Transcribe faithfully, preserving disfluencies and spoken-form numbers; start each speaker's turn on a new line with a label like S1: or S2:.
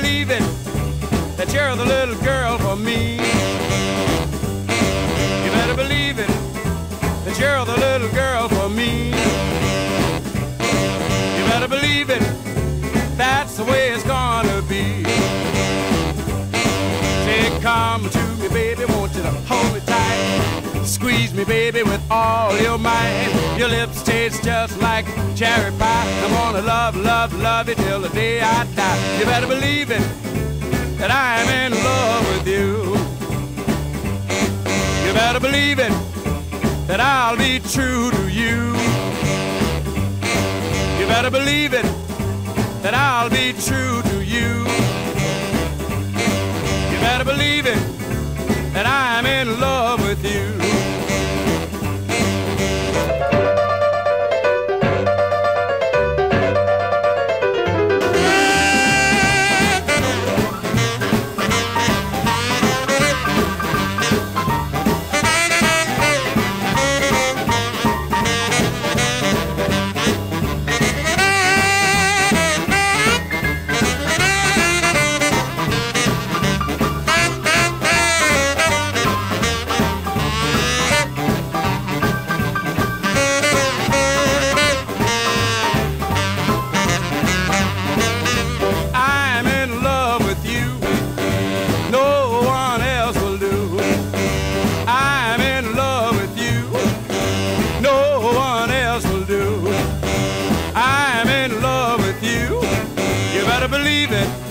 S1: believe it, that you're the little girl for me. You better believe it, that you're the little girl for me. You better believe it, that's the way it's gonna be. Say, come to me, baby, want you to hold me tight. Squeeze me, baby, with all your might. Your lips taste just like cherry pie. I'm gonna love, love, love you till the day I die. You better believe it, that I'm in love with you. You better believe it, that I'll be true to you. You better believe it, that I'll be true to you. You better believe it, that I'm in love with you. I'm in love with you. You better believe it.